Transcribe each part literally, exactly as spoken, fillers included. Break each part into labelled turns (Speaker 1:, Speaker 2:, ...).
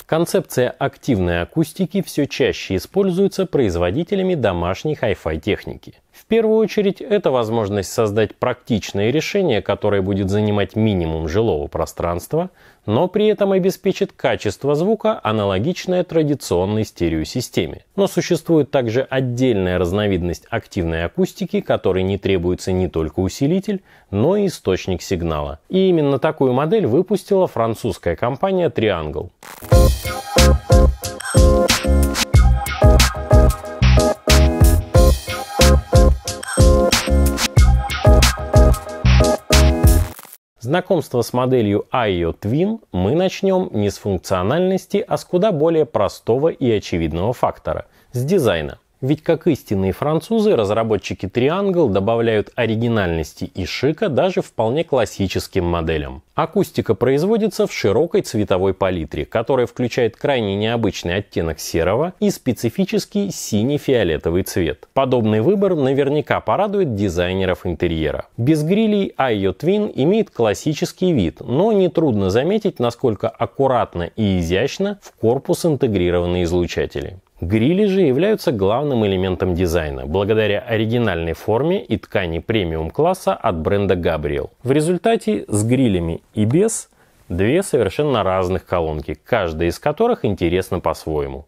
Speaker 1: Концепция активной акустики все чаще используется производителями домашней хай-фай техники. В первую очередь, это возможность создать практичное решение, которое будет занимать минимум жилого пространства, но при этом обеспечит качество звука, аналогичное традиционной стереосистеме. Но существует также отдельная разновидность активной акустики, которой не требуется не только усилитель, но и источник сигнала. И именно такую модель выпустила французская компания Triangle. Знакомство с моделью Aiyo Twin мы начнем не с функциональности, а с куда более простого и очевидного фактора – с дизайна. Ведь как истинные французы, разработчики Triangle добавляют оригинальности и шика даже вполне классическим моделям. Акустика производится в широкой цветовой палитре, которая включает крайне необычный оттенок серого и специфический синий-фиолетовый цвет. Подобный выбор наверняка порадует дизайнеров интерьера. Без грилей Aiyo Twin имеет классический вид, но нетрудно заметить, насколько аккуратно и изящно в корпус интегрированы излучатели. Грили же являются главным элементом дизайна, благодаря оригинальной форме и ткани премиум-класса от бренда Gabriel. В результате с грилями и без две совершенно разных колонки, каждая из которых интересна по-своему.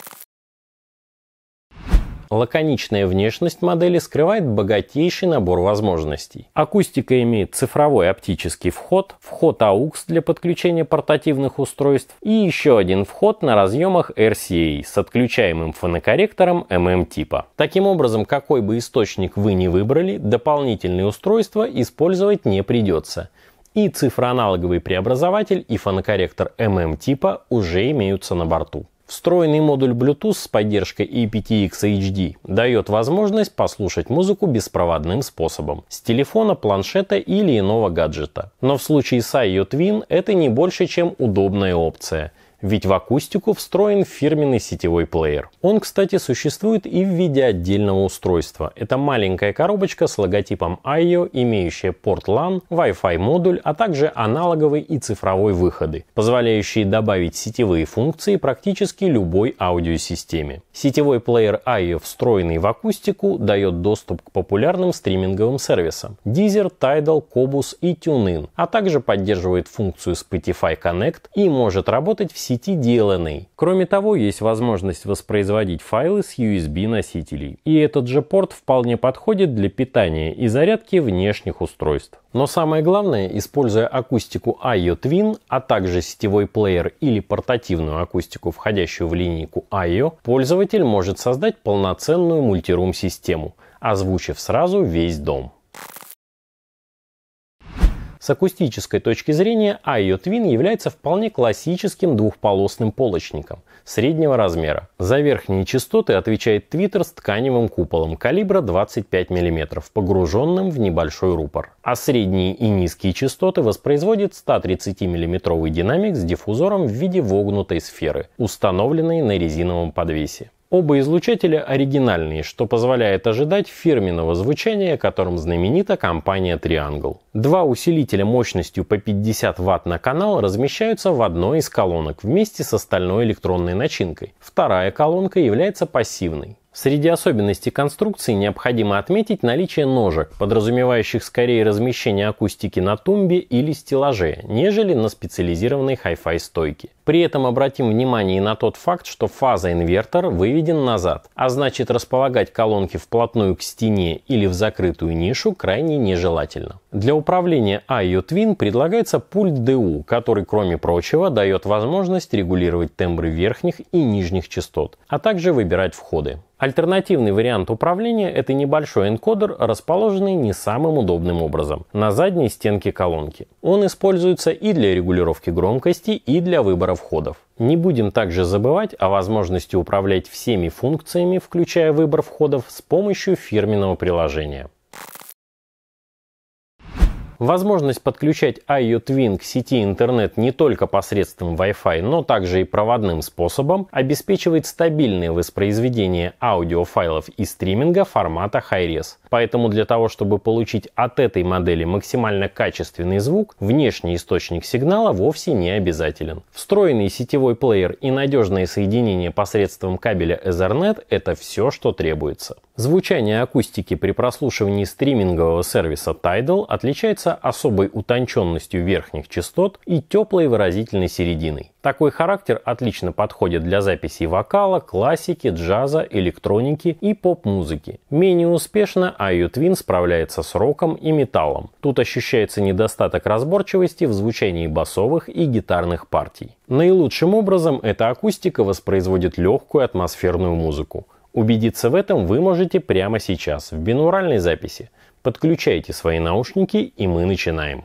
Speaker 1: Лаконичная внешность модели скрывает богатейший набор возможностей. Акустика имеет цифровой оптический вход, вход эй ю экс для подключения портативных устройств и еще один вход на разъемах эр си эй с отключаемым фонокорректором эм эм типа. Таким образом, какой бы источник вы ни выбрали, дополнительные устройства использовать не придется. И цифроаналоговый преобразователь, и фонокорректор эм эм типа уже имеются на борту. Встроенный модуль Bluetooth с поддержкой эй пи ти экс эйч ди дает возможность послушать музыку беспроводным способом с телефона, планшета или иного гаджета. Но в случае с Aiyo Twin это не больше, чем удобная опция. Ведь в акустику встроен фирменный сетевой плеер. Он, кстати, существует и в виде отдельного устройства. Это маленькая коробочка с логотипом Aiyo, имеющая порт лан, Wi-Fi модуль, а также аналоговый и цифровой выходы, позволяющие добавить сетевые функции практически любой аудиосистеме. Сетевой плеер Aiyo, встроенный в акустику, дает доступ к популярным стриминговым сервисам Deezer, Tidal, Qobuz и TuneIn, а также поддерживает функцию Spotify Connect и может работать в сети ди эл эн эй. Кроме того, есть возможность воспроизводить файлы с ю эс би-носителей. И этот же порт вполне подходит для питания и зарядки внешних устройств. Но самое главное, используя акустику Aiyo Twin, а также сетевой плеер или портативную акустику, входящую в линейку Aiyo, пользователь может создать полноценную мультирум-систему, озвучив сразу весь дом. С акустической точки зрения Aiyo Twin является вполне классическим двухполосным полочником среднего размера. За верхние частоты отвечает твиттер с тканевым куполом калибра двадцать пять миллиметров, погруженным в небольшой рупор. А средние и низкие частоты воспроизводит сто тридцатимиллиметровый динамик с диффузором в виде вогнутой сферы, установленной на резиновом подвесе. Оба излучателя оригинальные, что позволяет ожидать фирменного звучания, которым знаменита компания Triangle. Два усилителя мощностью по пятьдесят ватт на канал размещаются в одной из колонок вместе с остальной электронной начинкой. Вторая колонка является пассивной. Среди особенностей конструкции необходимо отметить наличие ножек, подразумевающих скорее размещение акустики на тумбе или стеллаже, нежели на специализированной хай-фай стойке. При этом обратим внимание на тот факт, что фазоинвертор выведен назад, а значит располагать колонки вплотную к стене или в закрытую нишу крайне нежелательно. Для управления Aiyo Twin предлагается пульт ди ю, который, кроме прочего, дает возможность регулировать тембры верхних и нижних частот, а также выбирать входы. Альтернативный вариант управления – это небольшой энкодер, расположенный не самым удобным образом – на задней стенке колонки. Он используется и для регулировки громкости, и для выбора входов. Не будем также забывать о возможности управлять всеми функциями, включая выбор входов, с помощью фирменного приложения. Возможность подключать ай о Twin к сети интернет не только посредством Wi-Fi, но также и проводным способом обеспечивает стабильное воспроизведение аудиофайлов и стриминга формата Hi-Res. Поэтому для того, чтобы получить от этой модели максимально качественный звук, внешний источник сигнала вовсе не обязателен. Встроенный сетевой плеер и надежное соединение посредством кабеля Ethernet – это все, что требуется. Звучание акустики при прослушивании стримингового сервиса Tidal отличается особой утонченностью верхних частот и теплой выразительной серединой. Такой характер отлично подходит для записей вокала, классики, джаза, электроники и поп-музыки. Менее успешно ай о Twin справляется с роком и металлом. Тут ощущается недостаток разборчивости в звучании басовых и гитарных партий. Наилучшим образом эта акустика воспроизводит легкую атмосферную музыку. Убедиться в этом вы можете прямо сейчас в бинуральной записи. Подключайте свои наушники, и мы начинаем.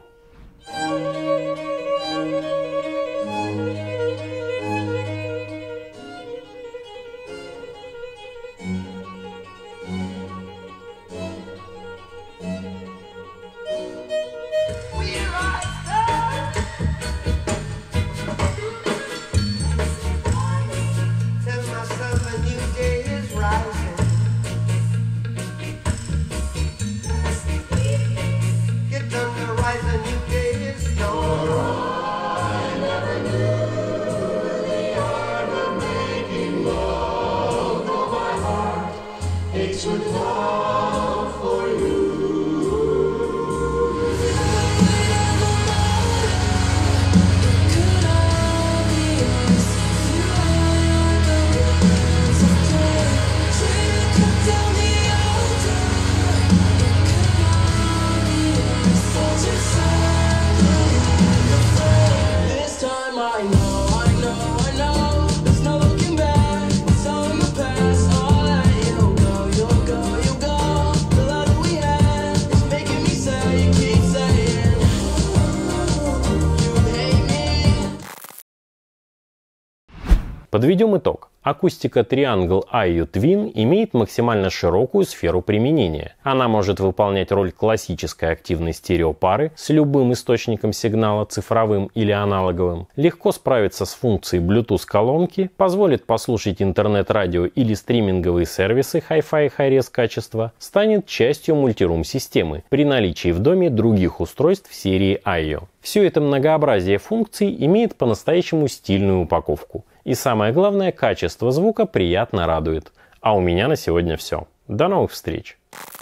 Speaker 1: Подведем итог. Акустика Triangle ай о Twin имеет максимально широкую сферу применения. Она может выполнять роль классической активной стереопары с любым источником сигнала, цифровым или аналоговым, легко справиться с функцией Bluetooth-колонки, позволит послушать интернет-радио или стриминговые сервисы Hi-Fi и Hi-Res качества, станет частью мультирум-системы при наличии в доме других устройств серии ай о. Все это многообразие функций имеет по-настоящему стильную упаковку. И самое главное, качество звука приятно радует. А у меня на сегодня все. До новых встреч!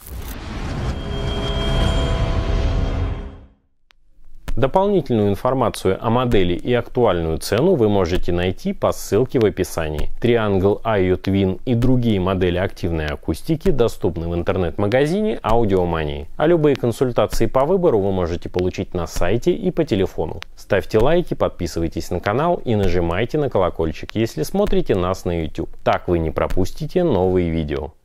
Speaker 1: Дополнительную информацию о модели и актуальную цену вы можете найти по ссылке в описании. Triangle ай о Twin и другие модели активной акустики доступны в интернет-магазине Аудиомании. А любые консультации по выбору вы можете получить на сайте и по телефону. Ставьте лайки, подписывайтесь на канал и нажимайте на колокольчик, если смотрите нас на YouTube. Так вы не пропустите новые видео.